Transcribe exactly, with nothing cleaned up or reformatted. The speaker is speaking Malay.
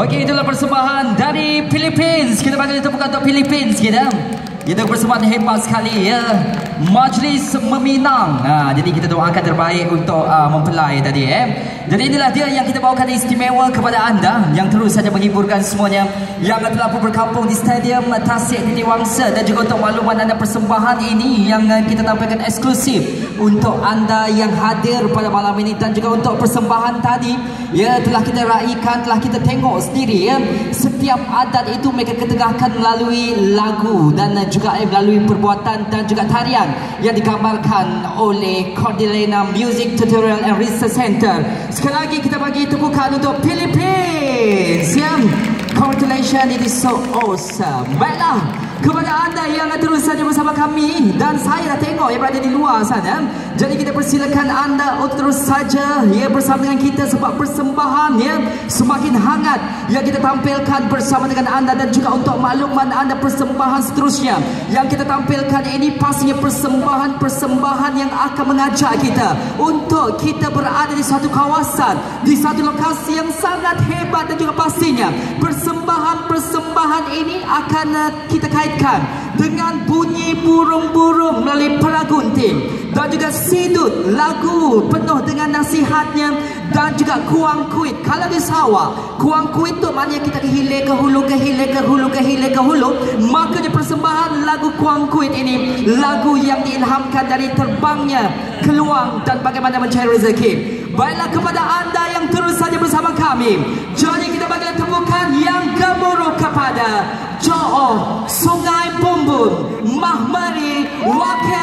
Okey, itulah persembahan dari Philippines. Kita bagi tepuk tangan untuk Philippines kita. Itu persembahan hebat sekali ya. Majlis Meminang. Ha, jadi kita doakan terbaik untuk uh, mempelai tadi eh. Jadi inilah dia yang kita bawakan istimewa kepada anda yang terus saja menghiburkan semuanya yang telah pun berkampung di Stadium Tasik Titi Wangsa, dan juga untuk makluman anda persembahan ini yang uh, kita tampilkan eksklusif untuk anda yang hadir pada malam ini, dan juga untuk persembahan tadi ya telah kita raikan, telah kita tengok sendiri ya. Setiap adat itu mereka ketengahkan melalui lagu dan uh, juga eh, melalui perbuatan dan juga tarian yang digambarkan oleh Cordillera Music Tutorial and Research Center. Sekali lagi kita bagi tepukan untuk Philippines. Yang congratulations, it is so awesome. Baiklah, kepada anda yang terus saja bersama kami, dan saya dah tengok yang berada di luar sana, jadi kita persilakan anda untuk terus saja ya bersama dengan kita, sebab persembahan ya semakin hangat yang kita tampilkan bersama dengan anda, dan juga untuk makluman anda persembahan seterusnya yang kita tampilkan ini pastinya persembahan-persembahan yang akan mengajak kita untuk kita berada di satu kawasan, di satu lokasi yang sangat hebat, dan juga pastinya persembahan-persembahan ini akan uh, kita kaitkan dengan bunyi burung-burung melalui peragunting, dan juga sidut lagu penuh dengan nasihatnya, dan juga kuang kuit. Kalau di Sarawak, kuang kuit tu maknanya kita ke hilir ke hulu, ke hilir ke hulu, ke hilir ke hulu. Maka di persembahan lagu kuang kuit ini, lagu yang diilhamkan dari terbangnya keluang dan bagaimana mencari rezeki. Baiklah, kepada anda yang terus saja bersama kami, jadi kita bagi tepukan yang gemuruh kepada Johor Sungai Bumbun Mahmari Wakil